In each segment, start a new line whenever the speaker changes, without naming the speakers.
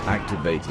Activated.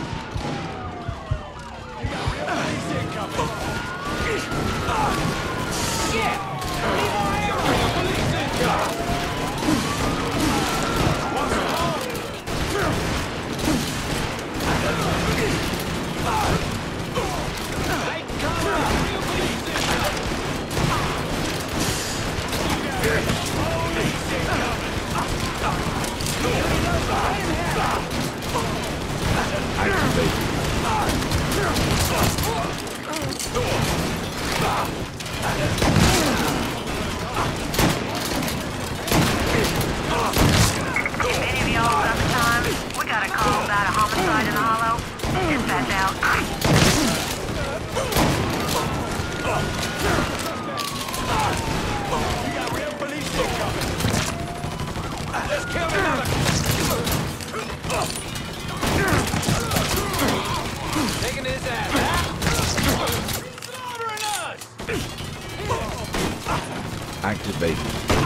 Activated.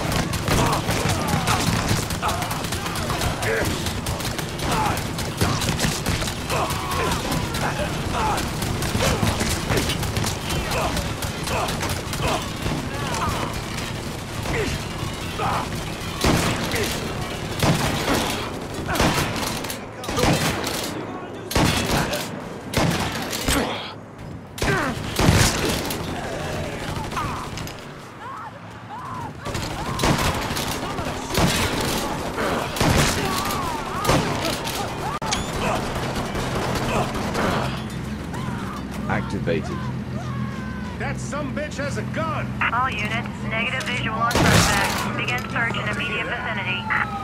Activated.
That sumbitch has a gun!
All units, negative visual on suspect. Begin search in immediate vicinity.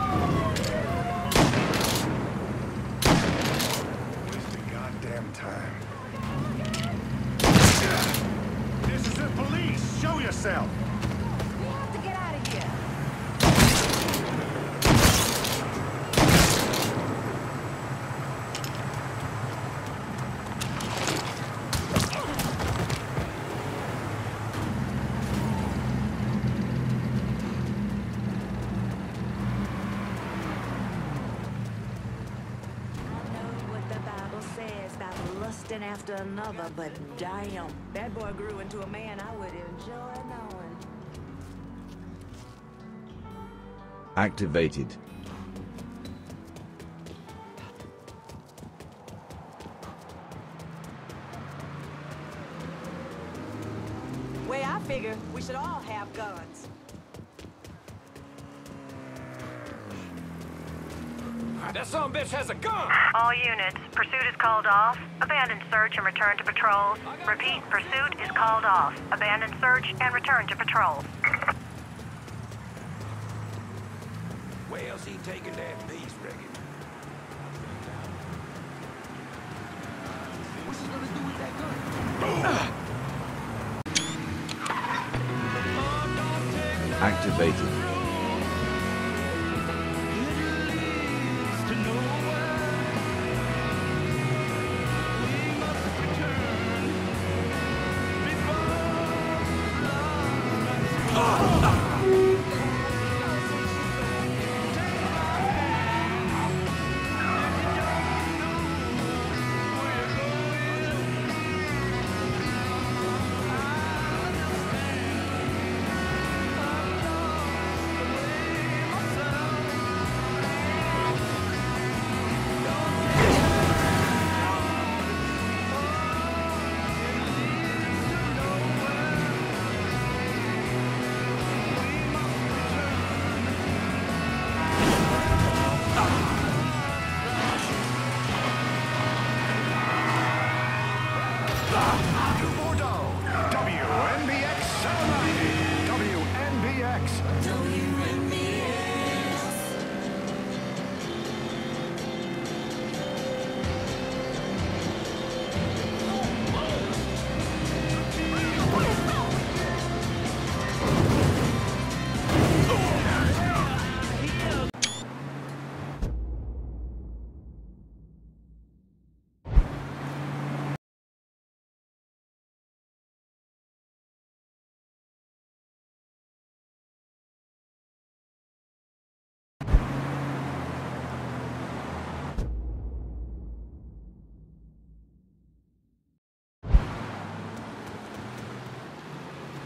Wasting goddamn time. This is the police! Show yourself!
We have to get out of here.
Lusting after another, but damn, that boy grew into a man I would enjoy knowing.
Activated.
Way I figure we should all have guns.
That sumbitch has a gun!
All units, pursuit is called off. Abandon search and return to patrols. Repeat, pursuit is called off. Abandon search and return to patrols.
Where else he taking that beast, Regan? What's he gonna do with that gun?
Activated.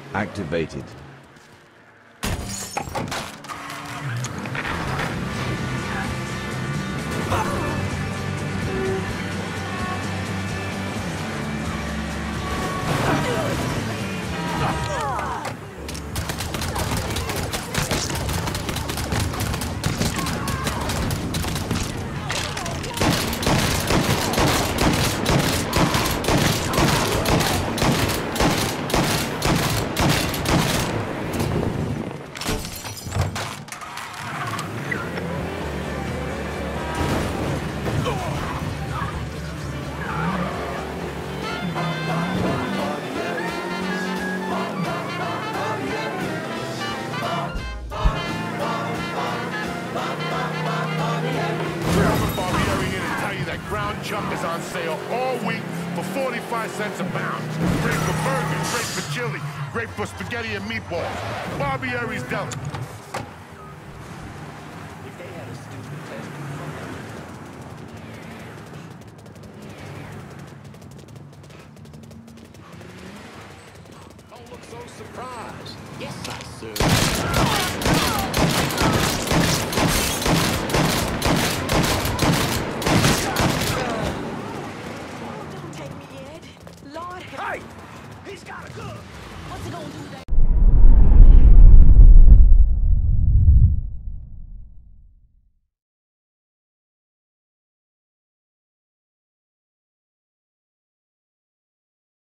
activated.
Ground chuck is on sale all week for 45 cents a pound. Great for burgers, great for chili, great for spaghetti and meatballs. Barbieri's Deli.
If they had a stupid test, don't look so surprised. Yes, I sir.